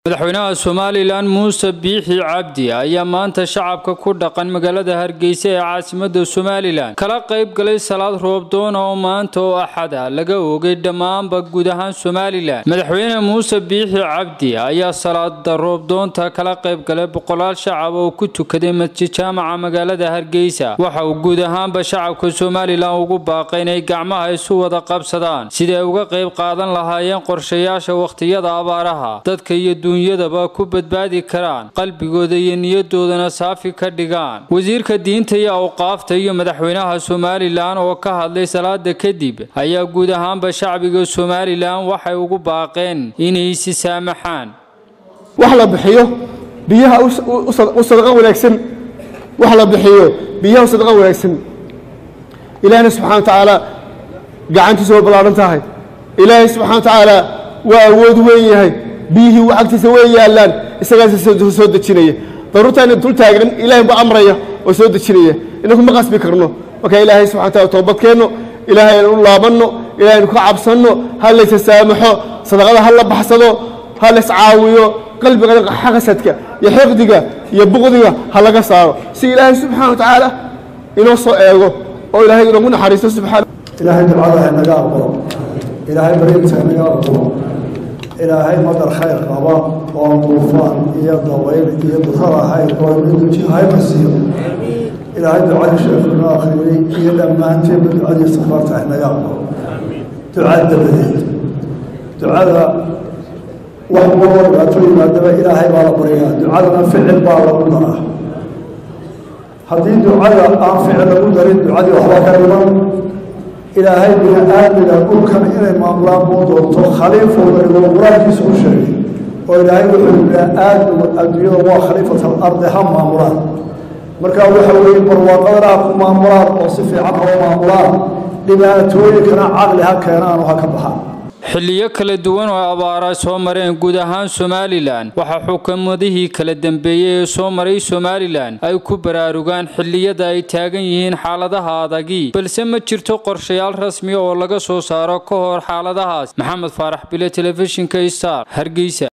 madaxweynaha Soomaaliland Muuse Biixi Cabdi ayaa maanta shacabka ku dhaqan magaalada Hargeysa ee caasimadda Soomaaliland kala qayb galay salaad roob doon oo maanta oo Axad ah laga oogay dhammaanba guud ahaan Soomaaliland. Madaxweyne Muuse Biixi Cabdi ayaa salaada roob doonta kala qayb galay boqolaal shacab oo ku tukaday masjid jaamaca magaalada Hargeysa. Waxa uu guud ahaanba shacabka Soomaaliland ugu baaqay inay gacmaha isu wada qabsadaan sidii ay uga qayb qaadan lahaayeen qorshayaasha waqtiyada abaaraha. Dadka iyo dunyadaba ku badbaadi karaan qalbigooda iyo niyadoodana saafi ka dhigaan. Wasiirka diinta iyo awqaafta iyo madaxweynaha Soomaaliland oo ka hadlay salaada kadib ayaa guud ahaanba shacbiga Soomaaliland waxay ugu baaqeen inay si saamaxaan. wax la bixiyo biyaha u sadaqa wanaagsan wax la bixiyo biyaha u sadaqa wanaagsan Ilaahay subhanahu wa ta'ala gacantiisa way balaaran tahay. Ilaahay subhanahu wa ta'ala waa awood weyn yahay bihi waqtiisa way yaalaan isaga soo dejinaya daruurtaan dul taagan Ilaahay baa amraya oo soo dejinaya inagu ma qasbi karno marka Ilaahay subhanahu wa ta'ala toobadkeeno Ilaahay u laabano Ilaahay ku cabsano hal la saamaxo sadaqada hal la baxsado hal la caawiyo qalbiga xaqasadka iyo xiqdiga iyo buqdiga hal laga saaro si Ilaahay subhanahu wa ta'ala inoo soo eego oo Ilaahay inuu naxariisto subhanahu Ilaahay ducada naga aqbalo Ilaahay barinta naga aqbalo Ilaahay madar khayr qaba oo duufaan iyo dawayl iyo buxara hay oo inuu jihay masiyo Ilaahay ducada sheekuna akhriyo iyo dhamaantii ducada safarta naga aqbalo ducada ducada wax walba aad Ilaahay baa la bariyaa ducada ficil baa lagu daraa haddii ducada aan ficil lagu darin ducada waxba ka dhiman Ilaahay bini'aadmiga dhulkan inay maamulaan buu doonto khaliifooda iyo quraankiisa u sheegay oo Ilaahay wuxuu bini'aadmiga adduunyada waa khaliifatul ardi ha maamulaan marka waxa weeye barwaaqada ku maamulaan oo si fiican u maamulaan dhibaatooyinkana caqli ha keenaan oo ha ka baxaan xilliyo kala duwan oo abaara soo mareen guud ahaan Soomaaliland waxa xukuumadihii kala dambeeyay ee soo maray Soomaaliland ay ku baraarugaan xilliyada ay taagan yihiin xaaladaha adagi balse ma jirto qorshayaal rasmi oo laga soo saaro ka hor xaaladahaas. Maxamed Faarax Bile, Telefishinka Star, Hargeysa.